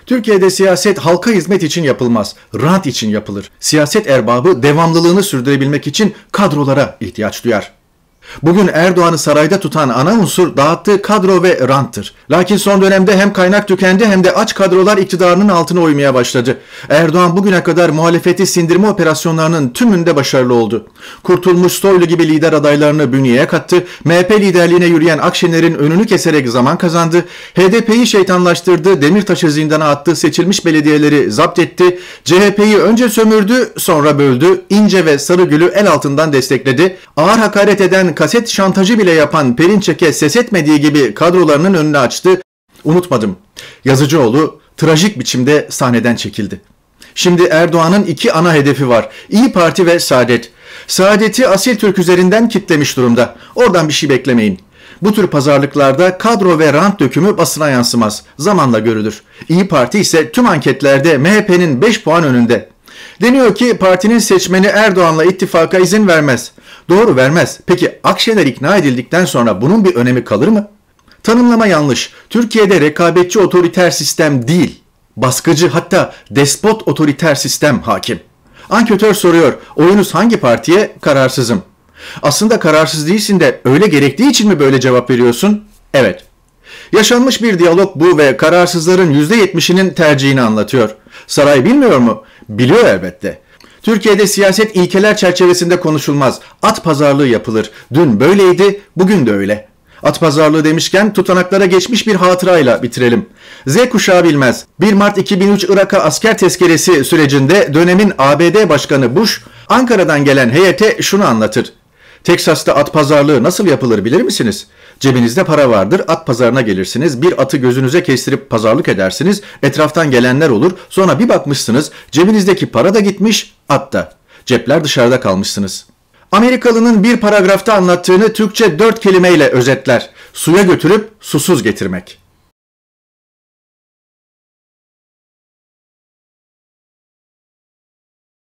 Türkiye'de siyaset halka hizmet için yapılmaz, rant için yapılır. Siyaset erbabı devamlılığını sürdürebilmek için kadrolara ihtiyaç duyar. Bugün Erdoğan'ı sarayda tutan ana unsur dağıttığı kadro ve ranttır. Lakin son dönemde hem kaynak tükendi hem de aç kadrolar iktidarının altına uymaya başladı. Erdoğan bugüne kadar muhalefeti sindirme operasyonlarının tümünde başarılı oldu. Kurtulmuş Soylu gibi lider adaylarını bünyeye kattı, MHP liderliğine yürüyen Akşener'in önünü keserek zaman kazandı, HDP'yi şeytanlaştırdı, Demirtaş'ı zindana attı, seçilmiş belediyeleri zapt etti, CHP'yi önce sömürdü, sonra böldü, İnce ve Sarıgül'ü el altından destekledi, ağır hakaret eden kaset şantajı bile yapan Perinçek'e ses etmediği gibi kadrolarının önünü açtı. Unutmadım. Yazıcıoğlu trajik biçimde sahneden çekildi. Şimdi Erdoğan'ın iki ana hedefi var. İYİ Parti ve Saadet. Saadet'i Asil Türk üzerinden kitlemiş durumda. Oradan bir şey beklemeyin. Bu tür pazarlıklarda kadro ve rant dökümü basına yansımaz. Zamanla görülür. İYİ Parti ise tüm anketlerde MHP'nin 5 puan önünde. Deniyor ki partinin seçmeni Erdoğan'la ittifaka izin vermez. Doğru, vermez. Peki Akşener ikna edildikten sonra bunun bir önemi kalır mı? Tanımlama yanlış. Türkiye'de rekabetçi otoriter sistem değil, baskıcı hatta despot otoriter sistem hakim. Anketör soruyor, oyunuz hangi partiye? Kararsızım. Aslında kararsız değilsin de öyle gerektiği için mi böyle cevap veriyorsun? Evet. Yaşanmış bir diyalog bu ve kararsızların %70'inin tercihini anlatıyor. Saray bilmiyor mu? Biliyor elbette. Türkiye'de siyaset ilkeler çerçevesinde konuşulmaz. At pazarlığı yapılır. Dün böyleydi, bugün de öyle. At pazarlığı demişken tutanaklara geçmiş bir hatırayla bitirelim. Z kuşağı bilmez. 1 Mart 2003 Irak'a asker tezkeresi sürecinde dönemin ABD Başkanı Bush, Ankara'dan gelen heyete şunu anlatır. Teksas'ta at pazarlığı nasıl yapılır bilir misiniz? Cebinizde para vardır, at pazarına gelirsiniz, bir atı gözünüze kestirip pazarlık edersiniz, etraftan gelenler olur, sonra bir bakmışsınız, cebinizdeki para da gitmiş, at da. Cepler dışarıda kalmışsınız. Amerikalının bir paragrafta anlattığını Türkçe 4 kelimeyle özetler. Suya götürüp susuz getirmek.